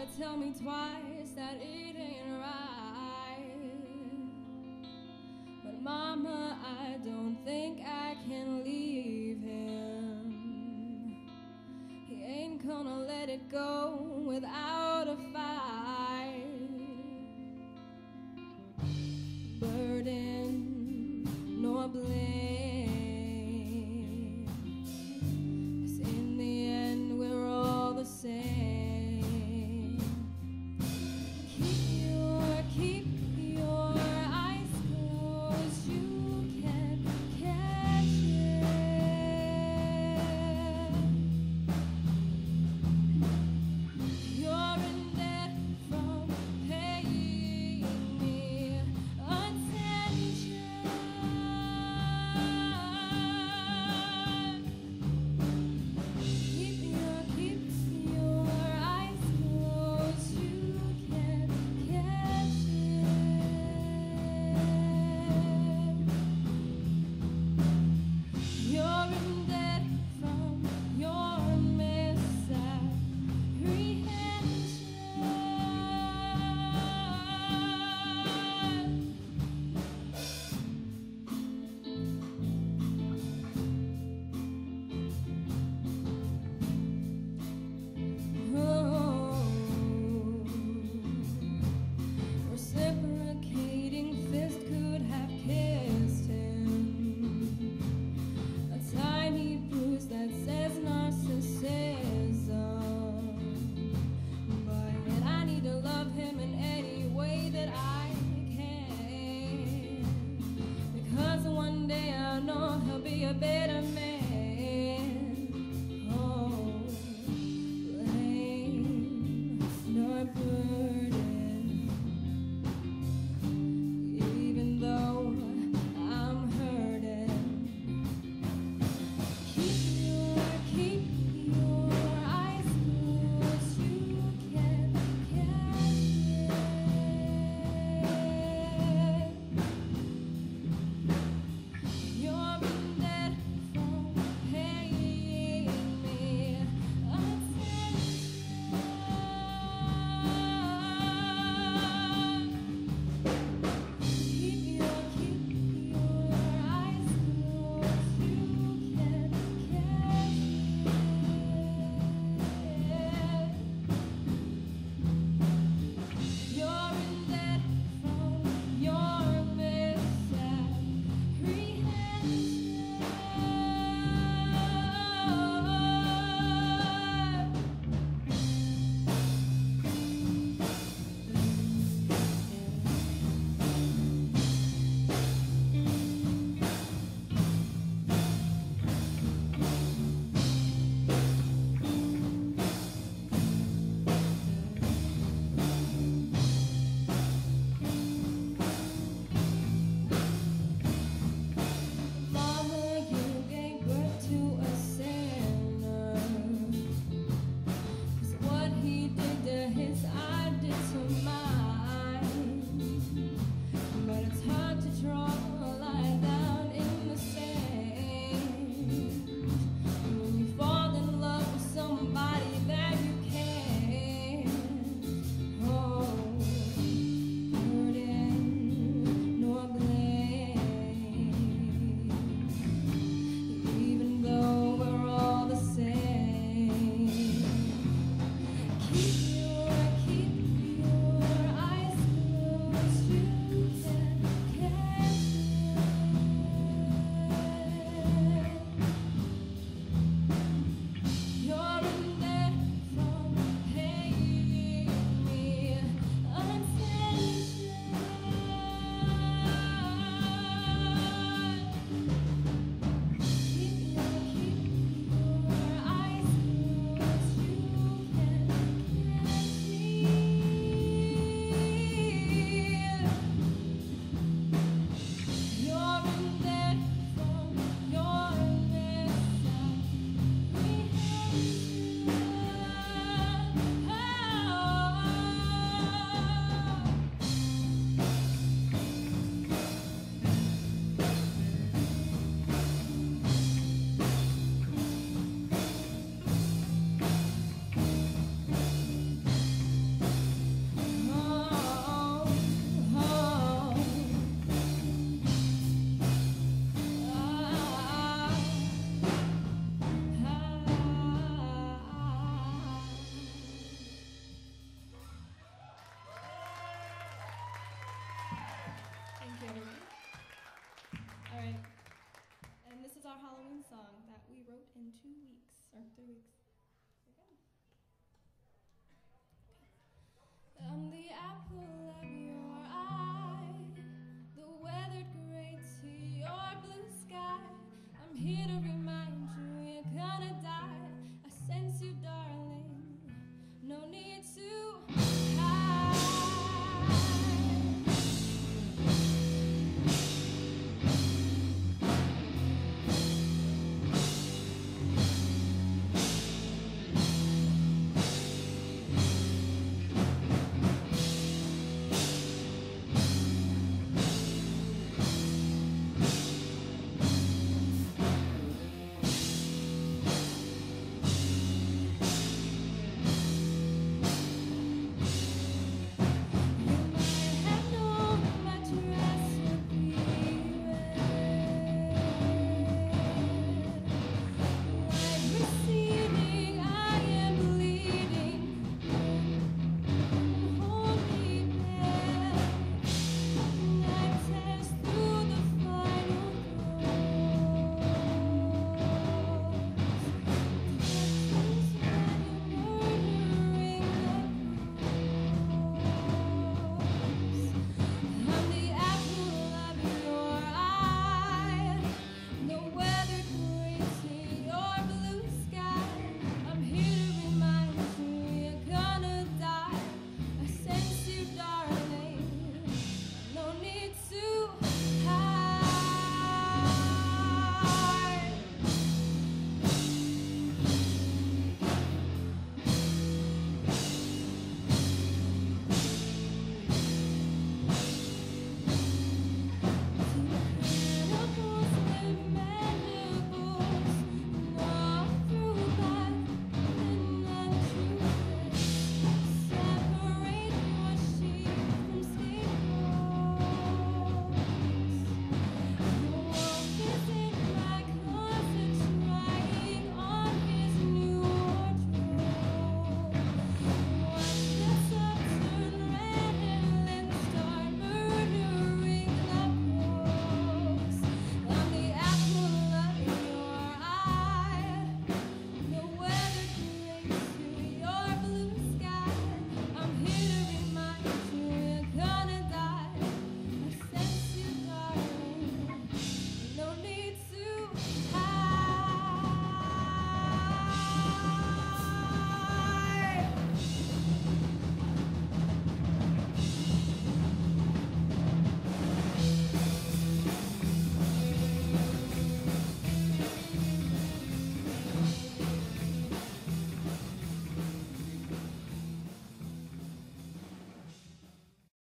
tell me twice that it ain't right. But mama, I don't think I can leave him. He ain't gonna let it go without a fight. Burden nor blame, 'cause in the end we're all the same. Keep your eyes closed, you can catch it. You're in debt from paying me attention. Keep your eyes closed, you can catch it. You're in debt from your reciprocating fist could have kissed him. A tiny bruise that says narcissism. But I need to love him in any way that I can, because one day I know he'll be a better man. Oh, blame nor burden, even though I'm hurting. Keep your eyes closed, you can catch it. You're in debt from paying me attention. 3 weeks.